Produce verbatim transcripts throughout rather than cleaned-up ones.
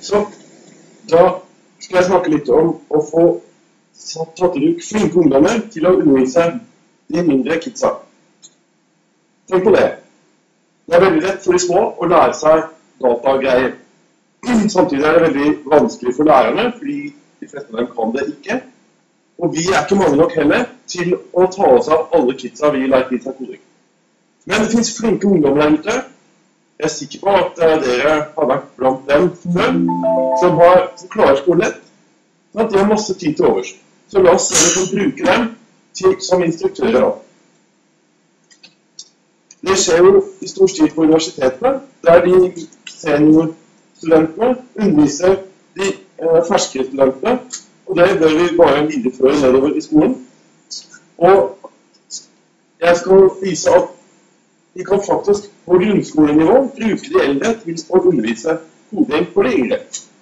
Så da skal jeg snakke litt om å få tatt i bruk flinke ungdommer til å undervise de mindre kidsa. Tenk på det. Det er veldig lett for de små å lære seg datagreier. Samtidig er det veldig vanskelig for lærerne, fordi de fleste av dem kan det ikke. Og vi er ikke mange nok heller til å ta oss av alle kidsa vi lærer litt av koding. Men det finnes flinke ungdommer der ute. Jeg er sikker på at dere har vært blant dem før, som, har, som klarer skolen lett. Sånn at de har masse tid til overs. Så la oss se om vi kan bruke dem til, som instruktører. Det skjer jo i stor stil på universitetene, der de seniorstudentene underviser de eh, ferske studentene, og det bør vi bare videreføre nedover i skolen. Og jeg skal vise at vi kan faktisk på grunnskolenivå bruke de eldre til å undervise koding på de yngre.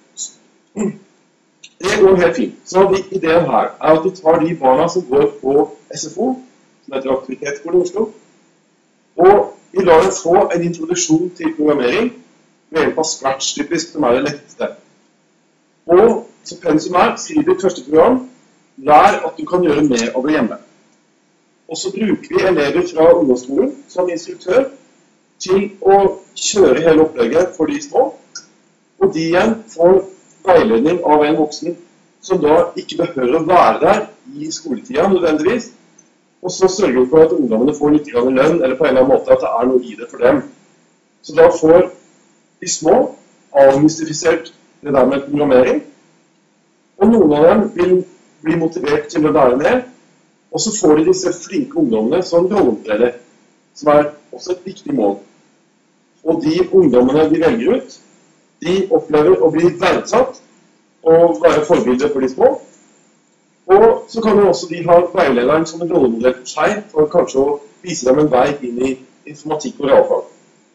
Det går helt fint. Så ideen her er at vi tar de barna som går på S F O, som heter Aktivitetsskolen i Oslo, og vi lar dem få en introduksjon til programmering ved hjelp av Scratch, typisk, som er det letteste. Og så pensum er, skriv ditt første program, lær at du kan gjøre mer av det hjemme. Og så bruker vi elever fra ungdomsskolen som instruktør til å kjøre hele opplegget for de små, og de igjen får veiledning av en voksen som da ikke behøver å være der i skoletida nødvendigvis, og så sørger vi for at ungdommene får litt lønn, eller på en eller annen måte at det er noe i det for dem. Så da får de små avmystifisert det der med programmering, og noen av dem vil bli motivert til å lære mer, og så får de disse flinke ungdommene som rollemodeller, som er også et viktig mål. Og de ungdommene de velger ut, de opplever å bli verdsatt og være forbilder for de små. Og så kan jo også de ha veilederen som en rollemodell for seg, for kanskje å vise dem en vei inn i informatikk og realfag.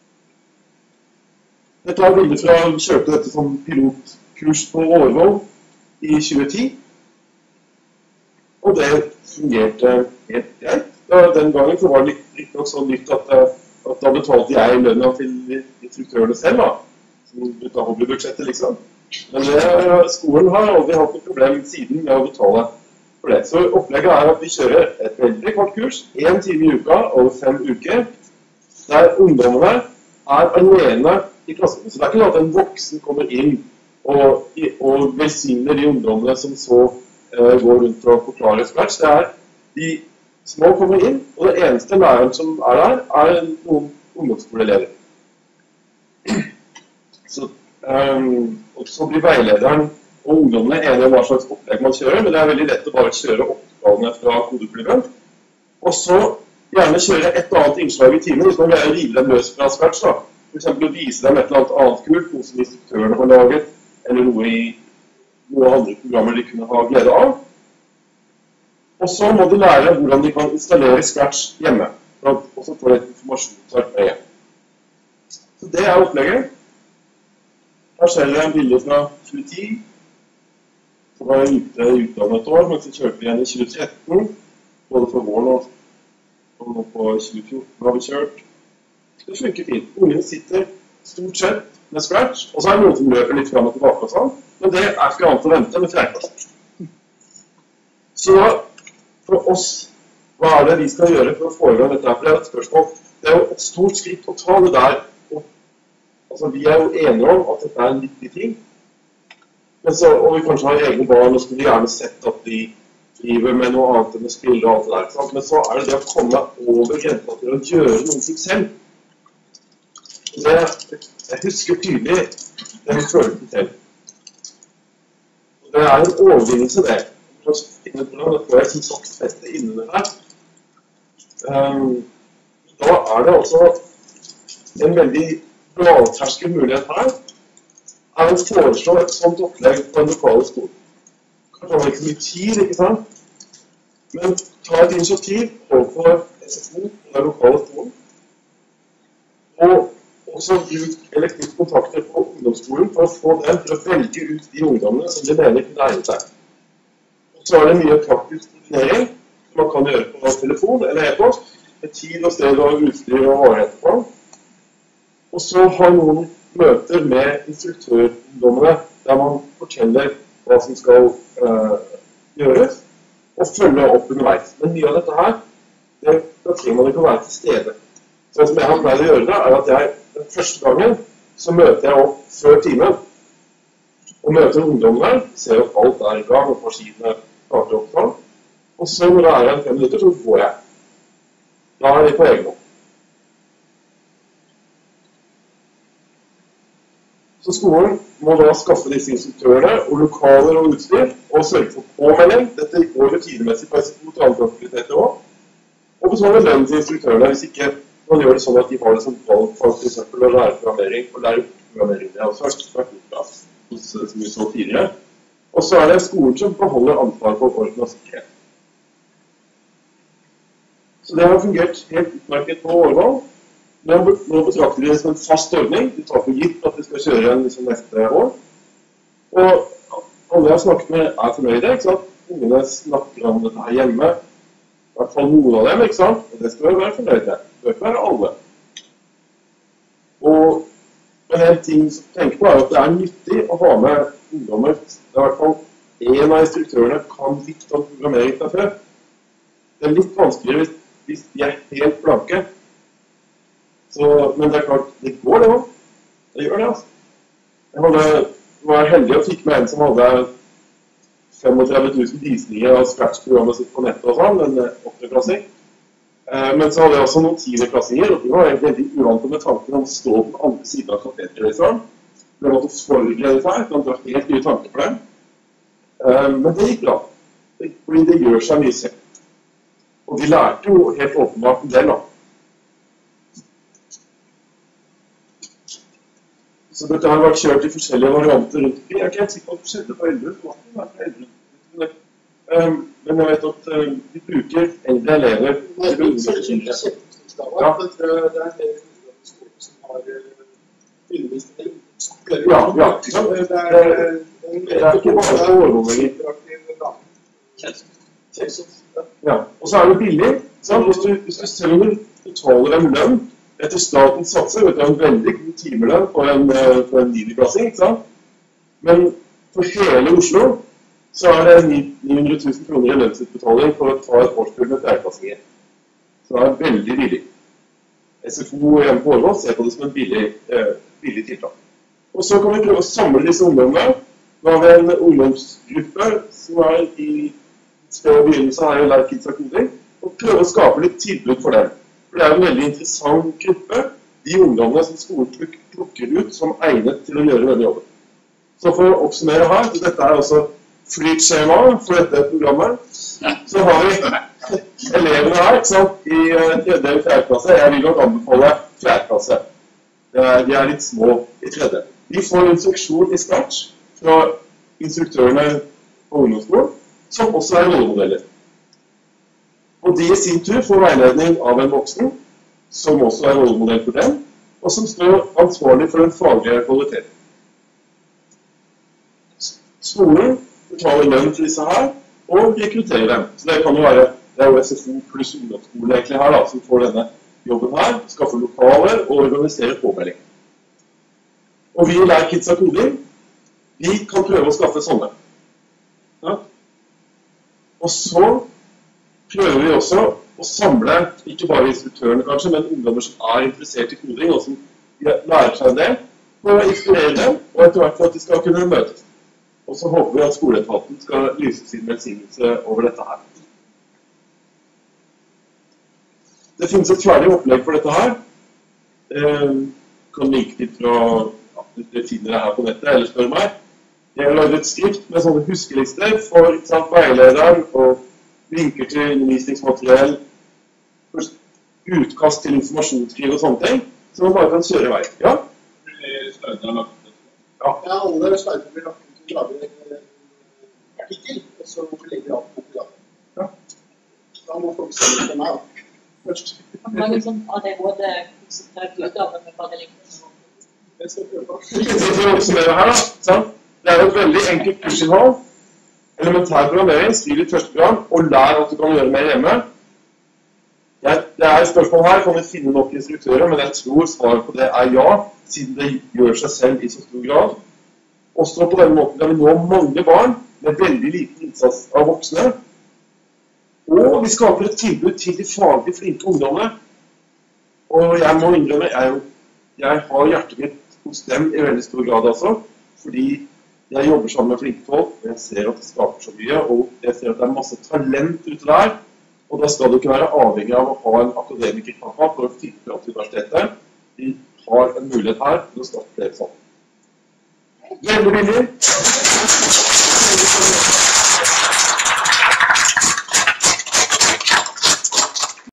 Dette er bildet fra å kjøpe dette som pilotkurs på Årvoll i tjue ti. Og det fungerte helt greit. Den gangen så var det litt, litt nok så nytt at, at da betalte jeg lønna til instruktørene selv, da. Som brukte hobbybudsjettet, liksom. Men det, skolen har aldri hatt noe problem siden med å betale for det. Så opplegget er at vi kjører et veldig kort kurs, en time i uka, over fem uker, der ungdommene er alene i klassen. Så det er ikke noe at en voksen kommer inn og, og velsigner de ungdommene som så går rundt og forklarer Scratch. Det er de små kommer inn, og det eneste læreren som er der, er noen ungdomsskoleelever. Så, um, og så blir veilederen og ungdommene enige om hva slags opplegg man kjører, men det er veldig lett å bare kjøre oppgavene fra kodeklubben. Og så gjerne kjøre et eller annet innslag i timen, hvis man vil rive dem løs fra Scratch, da. For eksempel å vise dem et eller annet annet kult, noe som instruktørene har laget, eller noe i noen andre programmer de kunne ha glede av. Og så må de lære hvordan de kan installere Scratch hjemme, og så få et informasjonsark med hjem. Så det er opplegget. Her ser dere en bilde fra tjue ti. Så var jeg ute utdannet et år, men så kjørte vi igjen i tjue tretten, både for våren og, og nå på tjue fjorten har vi kjørt. Det funker fint. Ungen sitter stort sett med Scratch, og så er det noen som løper litt frem og tilbake og sånn. Men det er ikke annet å vente med fjerde. Så for oss, hva er det vi skal gjøre for å få i gang dette her? For det er et spørsmål. Det er jo et stort skritt å ta det der. Og, altså, vi er jo enige om at dette er en viktig ting. Men så, og vi kanskje har egne barn, og skulle gjerne sett at de driver med noe annet enn å spille og alt det der. Sant? Men så er det det å komme over grensen til å gjøre noen ting selv. Det, jeg husker tydelig den følelsen selv. Det er en overvinnelse det. For å finne ut hvordan det får jeg som saksfeste innunder her. Um, da er det også en veldig lavterskel mulighet her. Er å foreslå et sånt opplegg på en lokale skole. Kanskje har man ikke mye tid, ikke sant? Men ta et initiativ overfor S F O og den lokale skolen. Og også bruk elektriske kontakter på ungdomsskolen for å få dem til å velge ut de ungdommene som de mener kunne egne seg. Og så er det mye praktisk koordinering som man kan gjøre på telefon eller e-post, med tid og sted og utstyr og varigheter på. Og så har noen møter med instruktørungdommene der man forteller hva som skal uh, gjøres, og følge opp underveis. Men mye av dette her, det, da trenger man ikke å være til stede. Så som jeg har pleid å gjøre det, er at jeg den første gangen så møter jeg opp før timen, og møter ungdommene, ser at alt er i gang, og maskinene starter opp sånn. Og så når det er en fem minutter, så går jeg. Da er de på egen hånd. Så skolen må da skaffe disse instruktørene og lokaler og utstyr, og sørge for påmelding. Dette går rutinemessig på S F O til andre aktiviteter også. Og betale lønn til instruktørene, hvis ikke man gjør det sånn at de har det som valg for for eksempel å lære programmering, og lære programmering. Det har også vært vært bra, som vi så tidligere. Og så er det skolen som beholder ansvar for orden og sikkerhet. Så det har fungert helt utmerket på Årvall. Nå betrakter vi det som en fast ordning. Vi tar for gitt at vi skal kjøre en liksom neste år. Og alle jeg har snakket med er fornøyde, ikke sant? Ungene snakker om dette her hjemme. I hvert fall noen av dem, ikke sant? Og det skal vi være fornøyde. Det bør ikke være alle. Og men en ting som jeg tenker på er at det er nyttig å ha med ungdommer. Det er i hvert fall en av instruktørene kan litt om programmering fra før. Det er litt vanskeligere hvis, hvis de er helt blanke. Så, men det er klart, det går det også. Det gjør det, altså. Jeg hadde, var heldig og fikk med en som hadde femogtredve tusen visninger av Scratch-programmet sitt på nettet og sånn, en åttendeklassing. Men så hadde jeg også noen tiendeklassinger, og de var veldig uvante med tanken om å stå på den andre siden av kateteret, liksom. Det måtte forberede seg, det var helt nye tanker for dem. Men det gikk bra, fordi det gjør seg mye selv. Og de lærte jo helt åpenbart en del, da. Så dette har vært kjørt i forskjellige varianter rundt. Jeg er ikke helt sikker på at det skjedde på Elverum. Men jeg vet at de bruker eldre elever til å undervise. Ja. Ja, ja. Det er ikke bare for overholdninger. Ja, og så er det billig. Hvis du, hvis du selv betaler en lønn etter statens satser, vet du, en veldig god timelønn for en, for en niendeklassing, ikke sant? Men for hele Oslo så er det ni hundre tusen kroner i lønnsutbetaling for å ta et årskull med fjerdeklassinger. Så det er veldig billig. S F O hjemme på Årvall ser på det som en billig, eh, billig tiltak. Og så kan vi prøve å samle disse ungdommene. Nå har vi en ungdomsgruppe som er i spør begynnelse her i Like Kids Coding, og prøve å skape litt tilbud for dem. For det er en veldig interessant gruppe, de ungdommene som skolen plukker ut som egnet til å gjøre denne jobben. Så for å oppsummere her, så dette er også flytskjema for dette programmet, så har vi elevene her, ikke sant, i tredje og fjerde klasse. Jeg vil nok anbefale fjerde klasse. De er litt små i tredje. De får instruksjon i Scratch fra instruktørene på ungdomsskolen, som også er rollemodeller. Og de i sin tur får veiledning av en voksen, som også er rollemodell for dem, og som står ansvarlig for den faglige kvaliteten. Skolen betaler lønn til disse her, og rekrutterer dem. Så det kan jo være, det er jo S F O pluss ungdomsskolen egentlig her da, som får denne jobben her, skaffer lokaler og organiserer påmelding. Og vi i Like Kids Coding, vi kan prøve å skaffe sånne. Ja. Og så prøver vi også å samle, ikke bare instruktørene kanskje, men ungdommer som er interessert i koding, og som lærer seg det, for å inspirere dem, og etter hvert for at de skal kunne møtes. Og så håper vi at skoleetaten skal lyse sin velsignelse over dette her. Det finnes et ferdig opplegg for dette her. Eh, kan like litt fra, ja, hvis dere finner det her på nettet, eller spør meg. Jeg har laget et skrift med sånne huskelister for sant, veilederen, og linker til undervisningsmateriell, utkast til informasjonsskriv og sånne ting, så man bare kan kjøre i vei. Ja? Ja, alle slidene blir lagt ut til å lage en artikkel, og så legger alt på programmet. Ja. Da må folk se på meg da, først. Mange som har det både konsentrert utgaven med hva det ligger. Det skal vi prøve på. Så for å oppsummere her da, sant? Det er et veldig enkelt kursinnhold. Elementær programmering, skriv ditt første program, og lær at du kan gjøre mer hjemme. Jeg, det er et spørsmål her, kan vi finne nok instruktører, men jeg tror svaret på det er ja, siden det gjør seg selv i så stor grad. Og så på denne måten kan vi nå mange barn med veldig liten innsats av voksne. Og vi skaper et tilbud til de faglig flinke ungdommene. Og jeg må innrømme, jeg, jeg har hjertet mitt hos dem i veldig stor grad altså, fordi jeg jobber sammen med flinke folk, og jeg ser at det skaper så mye, og jeg ser at det er masse talent ute der, og da skal du ikke være avhengig av å ha en akademikerpappa for å tilføre til universitetet. Vi har en mulighet her til å starte flere sammen. Gjerne billig.